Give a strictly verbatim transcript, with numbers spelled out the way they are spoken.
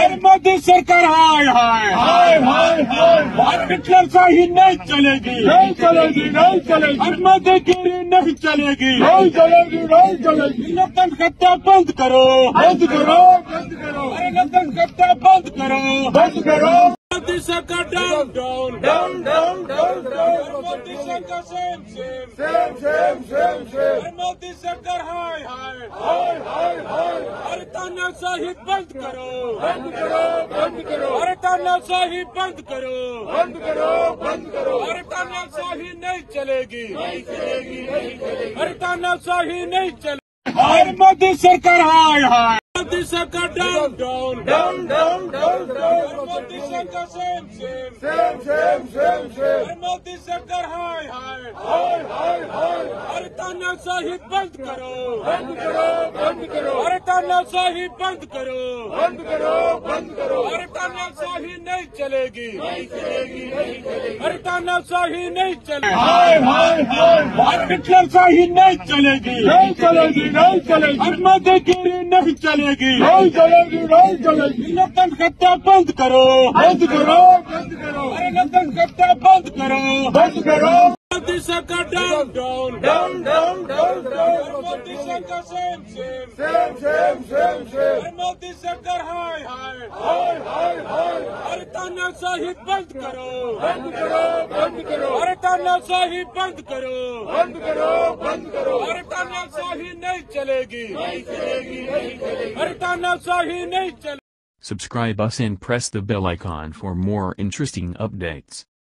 हाय मोदी सरकार हाय हाय हाय हाय हाय और हिटलर शाही नहीं चलेगी, नहीं चलेगी नहीं चलेगी और मोदीगिरी नहीं चलेगी, नहीं चलेगी नहीं चलेगी। लोकतंत्र हत्या बंद करो, बंद करो बंद करो अरे लोकतंत्र हत्या बंद करो, बंद करो। मोदी सरकार down down down down down down Modi सरकार shame shame shame shame shame shame और मोदी सरकार हाय हाय हाय हाय हाय। अरे तानाशाही बंद करो, बंद करो बंद करो अरे तानाशाही बंद करो, बंद करो बंद करो। अरे तानाशाही नहीं चलेगी, नहीं चलेगी नहीं चलेगी। अरे तानाशाही नहीं चलेगी। हाय मोदी सरकार हाय हाय मोदी सरकार down down down down down down Modi सरकार shame shame shame shame shame shame और मोदी सरकार हाय हाय हाय हाय हाय। अरे तानाशाही बंद करो, बंद करो बंद करो अरे तानाशाही बंद करो, बंद करो बंद करो। अरे तानाशाही नहीं चलेगी, नहीं चलेगी नहीं चलेगी। अरे तानाशाही नहीं चलेगी, हाय हाय हाय और हिटलर शाही नहीं चलेगी, नहीं चलेगी नहीं चलेगी और मोदीगिरी नहीं चलेगी, नहीं चलेगी नहीं चलेगी। लोकतंत्र हत्या बंद करो, बंद करो बंद करो अरे लोकतंत्र हत्या बंद करो, बंद करो। मोदी सरकार down down down down down down Modi सरकार shame shame shame shame shame shame और मोदी सरकार हाय हाय हाय हाय हाय। अरे तानाशाही बंद करो, बंद करो बंद करो अरे तानाशाही बंद करो, बंद करो बंद करो। अरे तानाशाही नहीं चलेगी, नहीं चलेगी नहीं चलेगी। अरे तानाशाही नहीं चलेगी। Subscribe us and press the bell icon for more interesting updates.